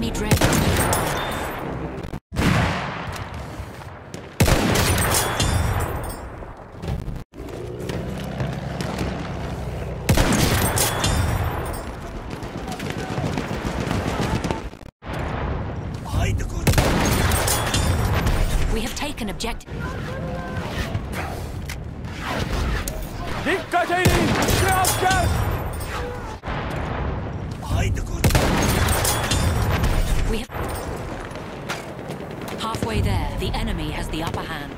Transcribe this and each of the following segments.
Enemy dread. We have taken objective. Dikkat edin! Bir asker! We have... Halfway there, the enemy has the upper hand.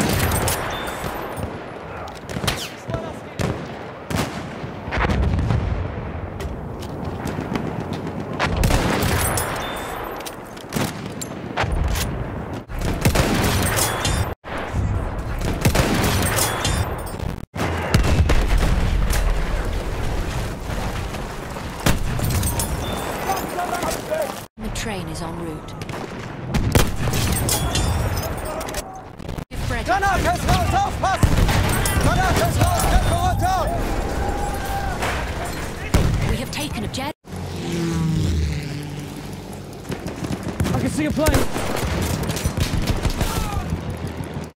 The train is en route. Granates raus, aufpassen! Granates raus, Köpfe runter! We have taken objective. I can see a plane!